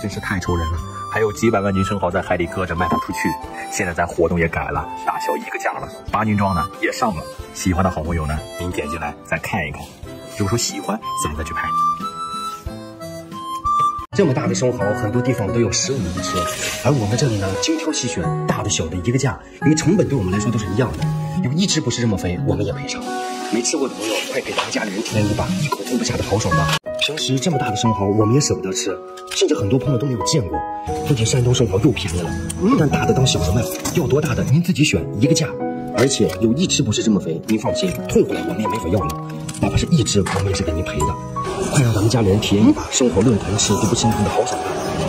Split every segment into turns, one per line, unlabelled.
真是太愁人了。还有几百万斤生蚝在海里搁着卖不出去，现在咱活动也改了，大小一个价了，8斤装的也上了。喜欢的好朋友呢，您点进来再看一看，如果说喜欢，咱再去拍。
这么大的生蚝，很多地方都有15一只，而我们这里呢，精挑细选，大的小的一个价，因为成本对我们来说都是一样的。有一只不是这么肥，我们也赔偿。没吃过的朋友，快给咱们家里人体验一把一口吞不下的豪爽吧！平时这么大的生蚝，我们也舍不得吃，甚至很多朋友都没有见过。不仅山东生蚝又便宜了，但大的当小的卖，要多大的您自己选，一个价。而且有一只不是这么肥，您放心，退回来我们也没法要了，哪怕是一只，我们也是给您赔的。快让咱们家里人体验一把生蚝论坛吃都不心疼的豪爽吧！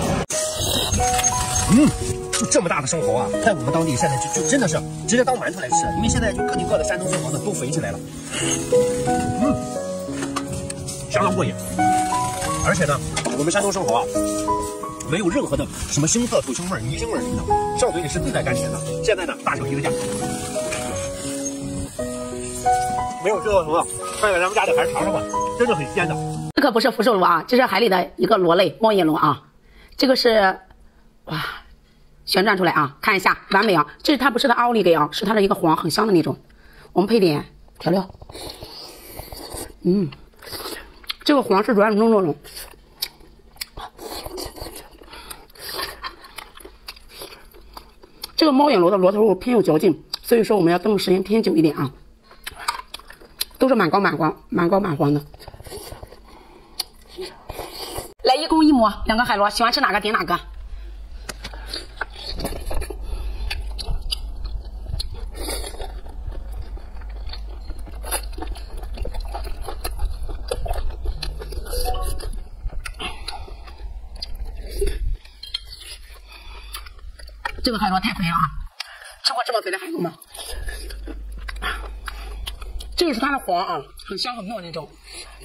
就这么大的生蚝啊，在我们当地现在就真的是直接当馒头来吃，因为现在就各地各的山东生蚝呢都肥起来了，相当过瘾。而且呢，我们山东生蚝啊，没有任何的什么腥涩、土腥味、泥腥味什么的，上嘴里是自带甘甜的。现在呢，大小一个价，没有吃过什么，快给咱们家里孩子尝尝吧，真的很鲜的。
这可不是福寿螺啊，这是海里的一个螺类，猫眼螺啊。这个是，哇，旋转出来啊，看一下完美啊。这是它不是它奥利给啊，是它的一个黄，很香的那种。我们配点调料，这个黄是软糯糯的。这个猫眼螺的螺头偏有嚼劲，所以说我们要炖的时间偏久一点啊。都是满高满黄的。来1公1母，2个海螺，喜欢吃哪个点哪个。这个海螺太肥了啊！吃过这么肥的海螺吗？这个是它的黄啊，很香很糯那种。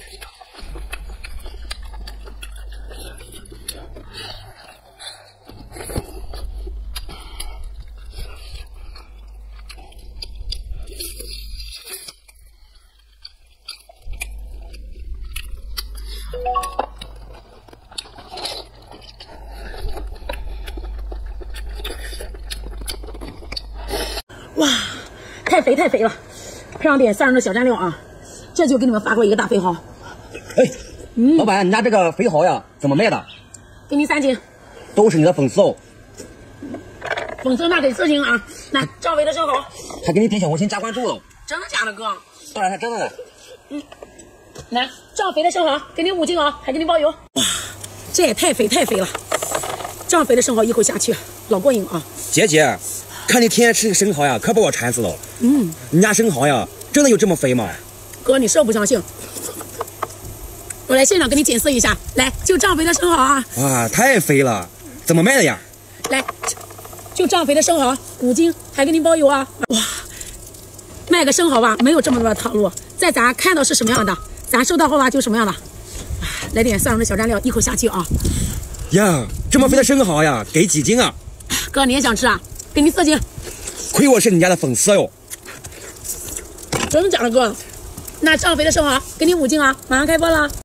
哇，太肥了，配上点蒜蓉的小蘸料啊，这就给你们发过一个大肥蚝。
哎，老板，你家这个肥蚝呀，怎么卖的？
给你3斤，
都是你的粉丝哦。
粉丝那得4斤啊。来，张肥的生蚝，
还给你点小红心加关注了。
真的假的哥？
当然是真的了。
来，张肥的生蚝，给你5斤啊，还给你包邮。哇，这也太肥了，张肥的生蚝一口下去，老过瘾啊。
姐姐，看你天天吃这个生蚝呀，可把我馋死了。你家生蚝呀，真的有这么肥吗？
哥，你是不相信？我来现场给你检测一下，来，就张肥的生蚝啊。
哇，太肥了，怎么卖的呀？
来，就张肥的生蚝5斤，还给您包邮啊。哇，卖个生蚝吧，没有这么多的套路，在咱看到是什么样的，咱收到后吧就什么样的。来点蒜蓉的小蘸料，一口下去啊。
呀，这么肥的生蚝呀，给几斤啊？
哥，你也想吃啊？给你4斤。
亏我是你家的粉丝哟。
真的假的哥？那张肥的生蚝给你5斤啊，马上开播了。